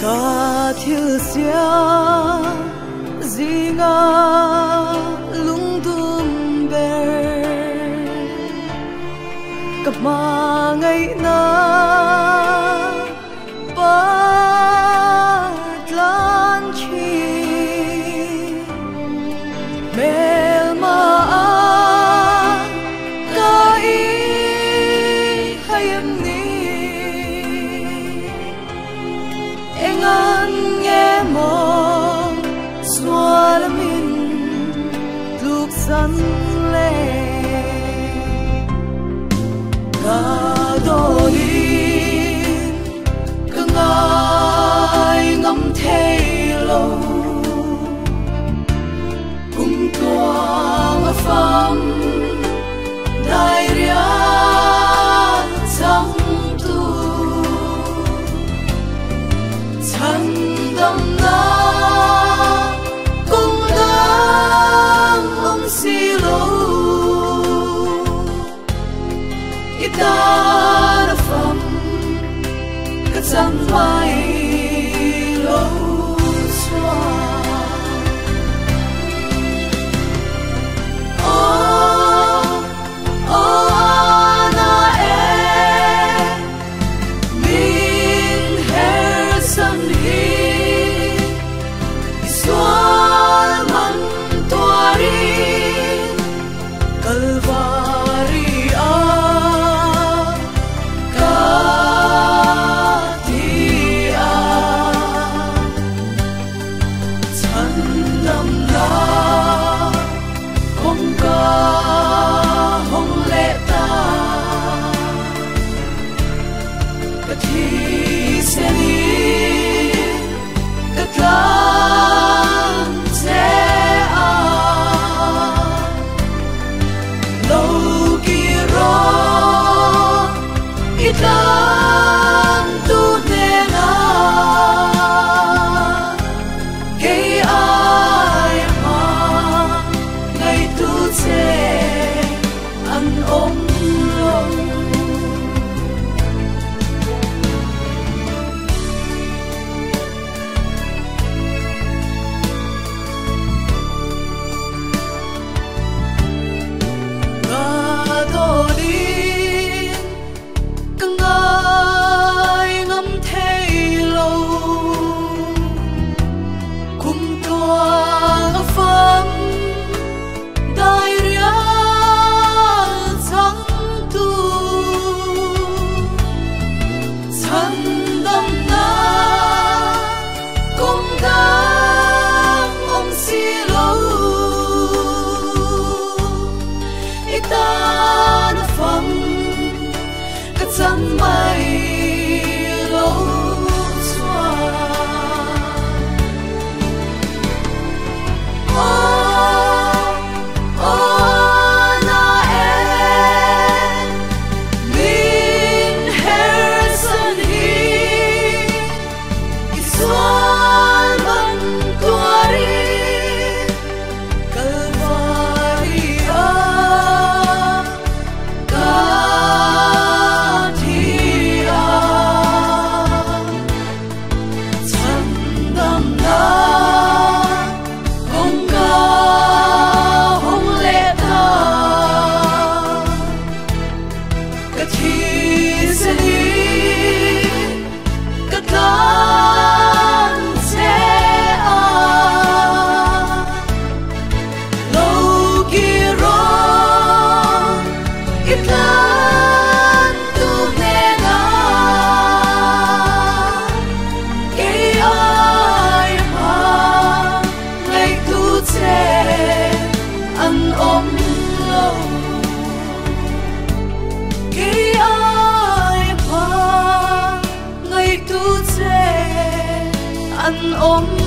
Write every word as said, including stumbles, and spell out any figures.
ta thiếu xia gì ngà lung tung bề cặp mà ngày na ba lan chi mel ma kai hayam ni engan nghe mo swalamin luk san le Gadonin kangai ngam thei lo kum tuang afam dai ria chang tu chan dam na kum dam om si lo Itan from Katsan mai lo swa Oh oh na e min her san hi iswal man tuari kalvari Itan tu nena kay ai ma ngay tu che an om lo San mai lo xóa oh oh na e min her san hi iswal man tuari kalvaria an om